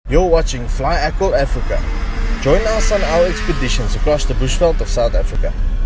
You're watching Fly Aquil Africa. Join us on our expeditions across the bushveld of South Africa.